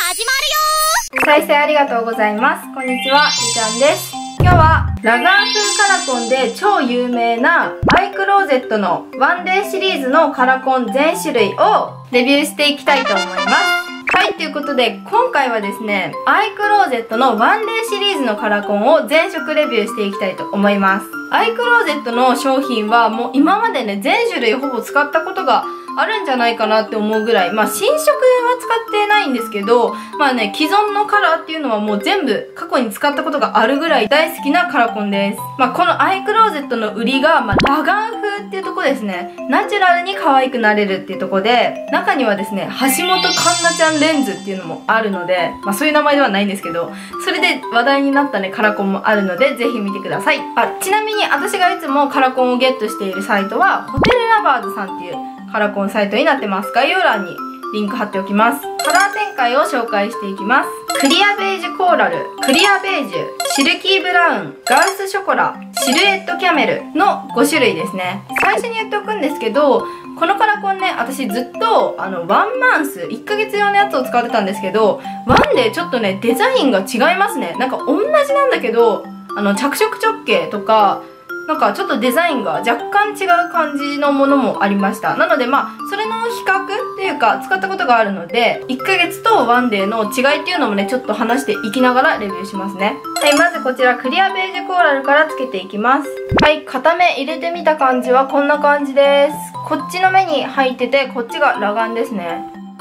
再生ありがとうございます。こんにちは、ゆちゃんです。今日はラガン風カラコンで超有名なアイクローゼットのワンデーシリーズのカラコン全種類をレビューしていきたいと思います。はい、ということで今回はですね、アイクローゼットのワンデーシリーズのカラコンを全色レビューしていきたいと思います。アイクローゼットの商品はもう今までね、全種類ほぼ使ったことがあるんじゃないかなって思うぐらい、新色は使ってないんですけど、既存のカラーっていうのはもう全部過去に使ったことがあるぐらい大好きなカラコンです。このアイクローゼットの売りが、ラガン風っていうとこですね。ナチュラルに可愛くなれるっていうとこで、中にはですね、橋本環奈ちゃんレンズっていうのもあるので、そういう名前ではないんですけど、それで話題になったね、カラコンもあるので、ぜひ見てください。ちなみに私がいつもカラコンをゲットしているサイトは、ホテルラバーズさんっていうカラコンサイトになってます。概要欄にリンク貼っておきます。カラー展開を紹介していきます。クリアベージュコーラル、クリアベージュ、シルキーブラウン、ガースショコラ、シルエットキャメルの5種類ですね。最初に言っておくんですけど、このカラコンね、私ずっとワンマンス、1ヶ月用のやつを使ってたんですけど、ワンでちょっとね、デザインが違いますね。なんか同じなんだけど、着色直径とか、なんかちょっとデザインが若干違う感じのものもありました。なのでそれの比較っていうか使ったことがあるので、1ヶ月とワンデーの違いっていうのもね、ちょっと話していきながらレビューしますね。はい、まずこちらクリアベージュコーラルからつけていきます。はい、片目入れてみた感じはこんな感じです。こっちの目に入ってて、こっちが裸眼ですね。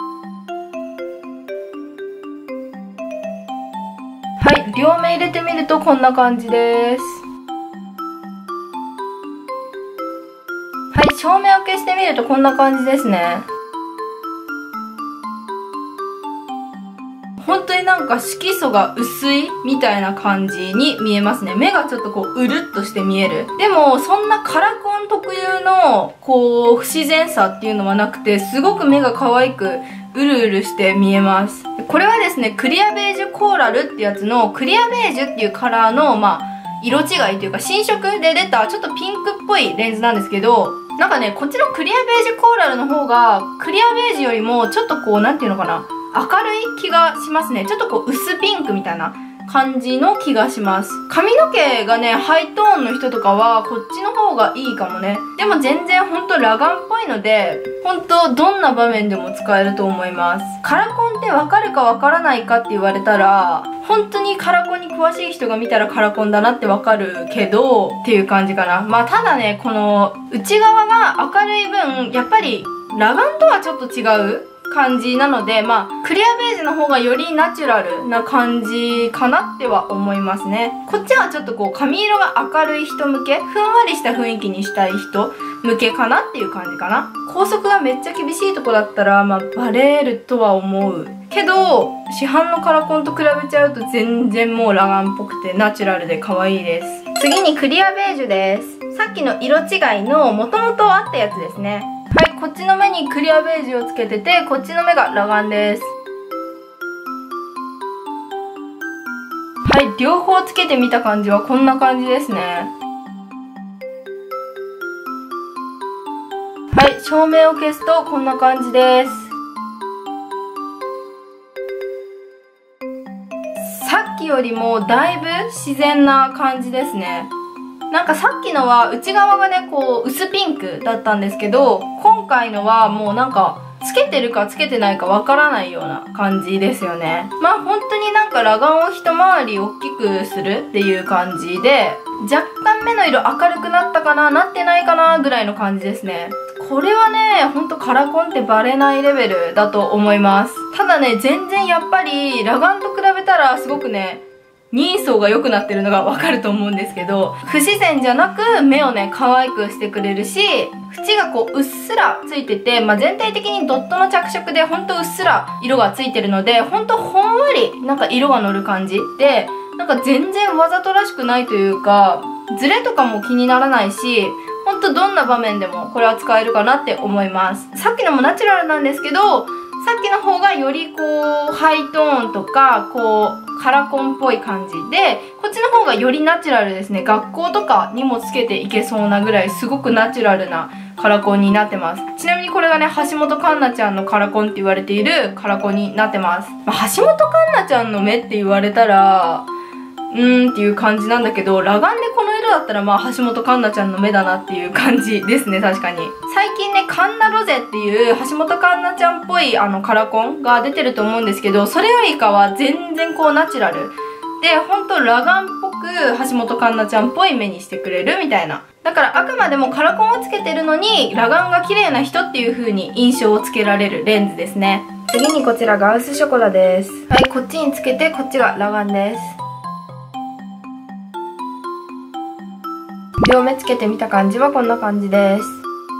はい、両目入れてみるとこんな感じです。はい、照明を消してみるとこんな感じですね。本当になんか色素が薄いみたいな感じに見えますね。目がちょっとうるっとして見える。でもそんなカラコン特有の不自然さっていうのはなくて、すごく目が可愛くうるうるして見えます。これはですね、クリアベージュコーラルってやつのクリアベージュっていうカラーの色違いというか新色で出たちょっとピンクっぽいレンズなんですけど、なんかね、こっちのクリアベージュコーラルの方がクリアベージュよりもちょっとなんていうのかな、明るい気がしますね。ちょっと薄ピンクみたいな感じの気がします。髪の毛がね、ハイトーンの人とかはこっちの方がいいかもね。でも全然ほんと裸眼っぽいので、ほんとどんな場面でも使えると思います。カラコンってわかるかわからないかって言われたら、本当にカラコンに詳しい人が見たらカラコンだなってわかるけどっていう感じかな。ただね、この内側が明るい分、やっぱり裸眼とはちょっと違う感じなので、クリアベージュの方がよりナチュラルな感じかなっては思いますね。こっちはちょっと髪色が明るい人向け、ふんわりした雰囲気にしたい人向けかなっていう感じかな。光速がめっちゃ厳しいとこだったら、バレるとは思うけど、市販のカラコンと比べちゃうと全然もう裸眼っぽくてナチュラルで可愛いです。次にクリアベージュです。さっきの色違いの元々あったやつですね。はい、こっちの目にクリアベージュをつけてて、こっちの目が裸眼です。はい、両方つけてみた感じはこんな感じですね。はい、照明を消すとこんな感じです。さっきよりもだいぶ自然な感じですね。なんかさっきのは内側がね、薄ピンクだったんですけど、今回のはもうなんかつけてるかつけてないかわからないような感じですよね。本当になんか裸眼を一回り大きくするっていう感じで、若干目の色明るくなったかな、なってないかなぐらいの感じですね。これはね、ほんとカラコンってバレないレベルだと思います。ただね、全然やっぱり裸眼と比べたらすごくね、人相が良くなってるのがわかると思うんですけど、不自然じゃなく目をね、可愛くしてくれるし、縁がうっすらついてて、全体的にドットの着色でほんとうっすら色がついてるので、ほんとほんわりなんか色が乗る感じで、なんか全然わざとらしくないというか、ズレとかも気にならないし、ほんとどんな場面でもこれは使えるかなって思います。さっきのもナチュラルなんですけど、さっきの方がよりハイトーンとかカラコンっぽい感じで、こっちの方がよりナチュラルですね。学校とかにもつけていけそうなぐらいすごくナチュラルなカラコンになってます。ちなみにこれがね、橋本環奈ちゃんのカラコンって言われているカラコンになってます。橋本環奈ちゃんの目って言われたら、っていう感じなんだけど、裸眼でこの色だったら橋本環奈ちゃんの目だなっていう感じですね、確かに。最近ね、カンナロゼっていう橋本環奈ちゃんっぽいカラコンが出てると思うんですけど、それよりかは全然こうナチュラル。で、ほんと裸眼っぽく橋本環奈ちゃんっぽい目にしてくれるみたいな。だからあくまでもカラコンをつけてるのに裸眼が綺麗な人っていう風に印象をつけられるレンズですね。次にこちらガウスショコラです。はい、こっちにつけてこっちが裸眼です。両目つけてみた感じはこんな感じです。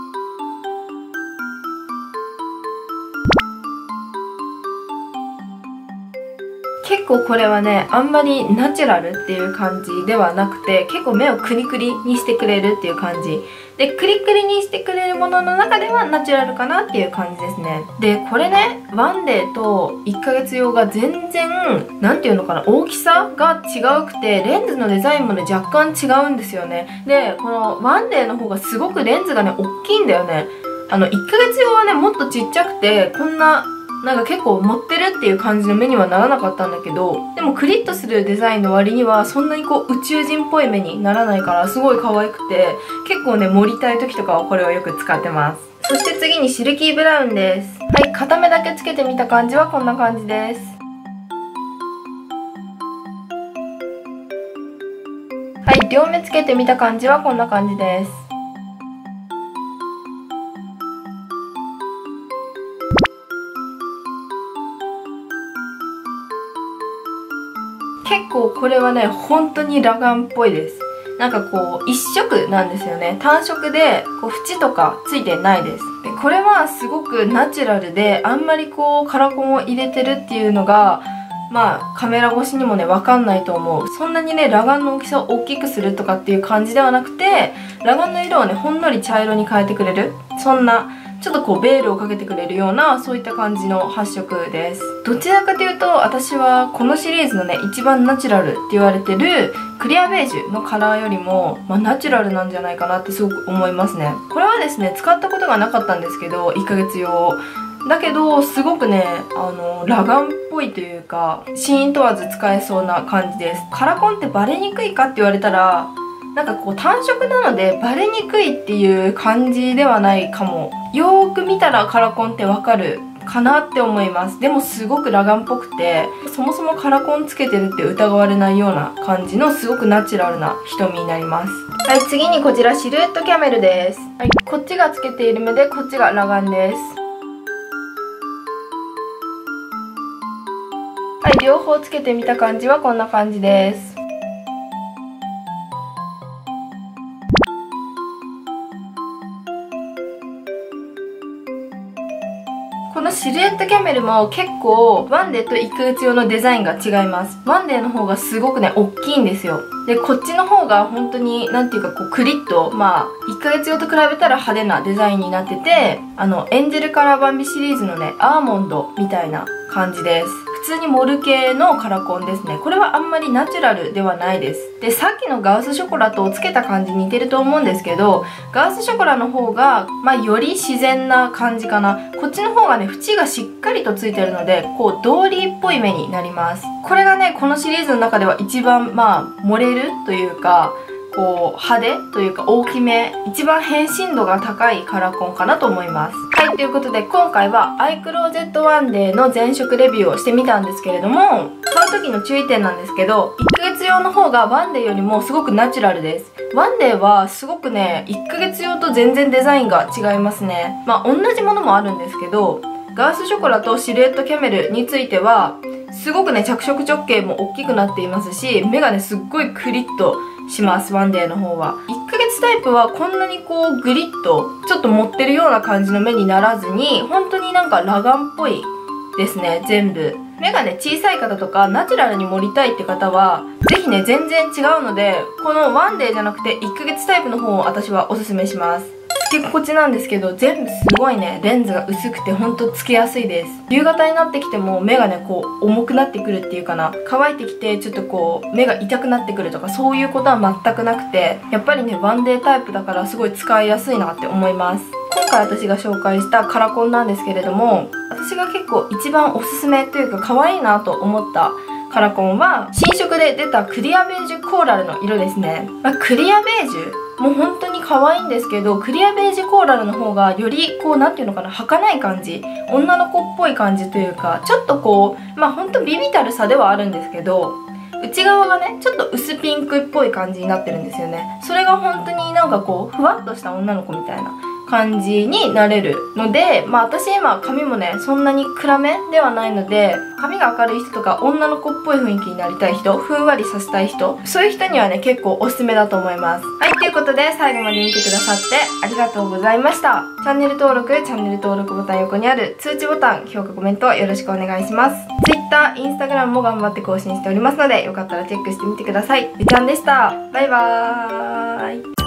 結構これはね、あんまりナチュラルっていう感じではなくて、結構目をクリクリにしてくれるっていう感じで、クリクリにしてくれるものの中ではナチュラルかなっていう感じですね。で、これね、ワンデーと1ヶ月用が全然なんていうのかな、大きさが違うくて、レンズのデザインもね、若干違うんですよね。で、このワンデーの方がすごくレンズがね、大きいんだよね。1ヶ月用はね、もっとちっちゃくて、こんななんか結構持ってるっていう感じの目にはならなかったんだけど、でもクリッとするデザインの割にはそんなにこう宇宙人っぽい目にならないからすごい可愛くて、結構ね盛りたい時とかはこれをよく使ってます。そして次にシルキーブラウンです。はい、片目だけつけてみた感じはこんな感じです。はい、両目つけてみた感じはこんな感じです。結構これはね、本当に裸眼っぽいです。なんかこう一色なんですよね。単色でこう縁とかついてないです。でこれはすごくナチュラルで、あんまりこうカラコンを入れてるっていうのがカメラ越しにもねわかんないと思う。そんなにね裸眼の大きさを大きくするとかっていう感じではなくて、裸眼の色をねほんのり茶色に変えてくれる、そんなちょっとこうベールをかけてくれるような、そういった感じの発色です。どちらかというと私はこのシリーズのね一番ナチュラルって言われてるクリアベージュのカラーよりも、ナチュラルなんじゃないかなってすごく思いますね。これはですね使ったことがなかったんですけど、1ヶ月用だけどすごくね裸眼っぽいというか、シーン問わず使えそうな感じです。カラコンってバレにくいかって言われたら、なんかこう単色なのでバレにくいっていう感じではないかも。よーく見たらカラコンってわかるかなって思います。でもすごく裸眼っぽくて、そもそもカラコンつけてるって疑われないような感じのすごくナチュラルな瞳になります。はい、次にこちらシルエットキャメルです。はい、こっちがつけている目でこっちが裸眼です。はい、両方つけてみた感じはこんな感じです。このシルエットキャメルも結構ワンデーと1ヶ月用のデザインが違います。ワンデーの方がすごくね大きいんですよ。でこっちの方が本当になんていうかこうクリッと1ヶ月用と比べたら派手なデザインになってて、エンジェルカラーバンビシリーズのねアーモンドみたいな感じです。普通にモル系のカラコンですね。これはあんまりナチュラルではないです。でさっきのガウスショコラとつけた感じ似てると思うんですけど、ガウスショコラの方がより自然な感じかな。こっちの方がね縁がしっかりとついてるので、こうドーリーっぽい目になります。これがねこのシリーズの中では一番盛れるというか、こう派手というか大きめ、一番変身度が高いカラコンかなと思います。はい、ということで今回はアイクローゼットワンデーの全色レビューをしてみたんですけれども、買う時の注意点なんですけど、1ヶ月用の方がワンデーよりもすごくナチュラルです。ワンデーはすごくね1ヶ月用と全然デザインが違いますね。同じものもあるんですけど、ガウスショコラとシルエットキャメルについてはすごくね着色直径も大きくなっていますし、目がねすっごいクリッとします。ワンデーの方は1ヶ月タイプはこんなにこうグリッとちょっと持ってるような感じの目にならずに、本当になんか裸眼っぽいですね。全部目がね小さい方とかナチュラルに盛りたいって方はぜひね全然違うので、このワンデーじゃなくて1ヶ月タイプの方を私はおすすめします。好け心地なんですけど、全部すごいねレンズが薄くてほんとつけやすいです。夕方になってきても目がねこう重くなってくるっていうかな、乾いてきてちょっとこう目が痛くなってくるとかそういうことは全くなくて、やっぱりねワンデータイプだからすごい使いやすいなって思います。今回私が紹介したカラコンなんですけれども、私が結構一番おすすめというか可愛いなと思ったカラコンは新色で出たクリアベージュコーラルの色ですね。クリアベージュもう本当に可愛いんですけど、クリアベージュコーラルの方がよりこうなんていうのかな、儚い感じ、女の子っぽい感じというか、ちょっとこう本当ビビたるさではあるんですけど、内側がねちょっと薄ピンクっぽい感じになってるんですよね。それが本当になんかこうふわっとした女の子みたいな感じになれるので、私今髪もねそんなに暗めではないので、髪が明るい人とか女の子っぽい雰囲気になりたい人、ふんわりさせたい人、そういう人にはね結構おすすめだと思います。はい、ということで最後まで見てくださってありがとうございました。チャンネル登録ボタン横にある通知ボタン、評価コメントよろしくお願いします。Twitter、Instagram も頑張って更新しておりますので、よかったらチェックしてみてください。ゆちゃんでした。バイバーイ。